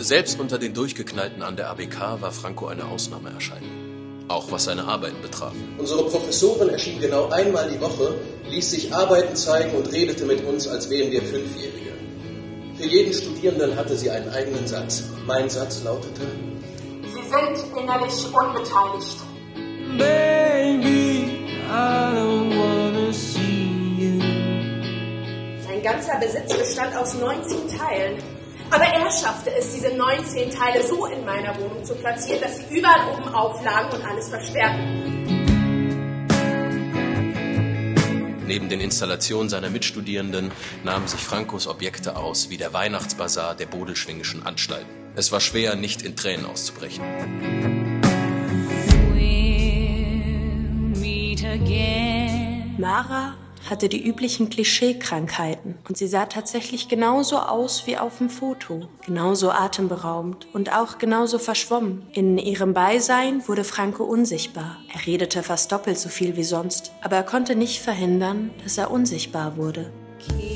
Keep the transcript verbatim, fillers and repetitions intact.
Selbst unter den Durchgeknallten an der A B K war Franco eine Ausnahmeerscheinung. Auch was seine Arbeiten betraf. Unsere Professorin erschien genau einmal die Woche, ließ sich Arbeiten zeigen und redete mit uns, als wären wir Fünfjährige. Für jeden Studierenden hatte sie einen eigenen Satz. Mein Satz lautete: Sie sind innerlich unbeteiligt. Baby, I don't wanna see you. Sein ganzer Besitz bestand aus neunzehn Teilen. Aber er schaffte es, diese neunzehn Teile so in meiner Wohnung zu platzieren, dass sie überall oben auflagen und alles versperrten. Neben den Installationen seiner Mitstudierenden nahmen sich Francos Objekte aus wie der Weihnachtsbasar der Bodelschwingischen Anstalten. Es war schwer, nicht in Tränen auszubrechen. We'll meet again. Mara hatte die üblichen Klischeekrankheiten und sie sah tatsächlich genauso aus wie auf dem Foto. Genauso atemberaubend und auch genauso verschwommen. In ihrem Beisein wurde Franco unsichtbar. Er redete fast doppelt so viel wie sonst, aber er konnte nicht verhindern, dass er unsichtbar wurde.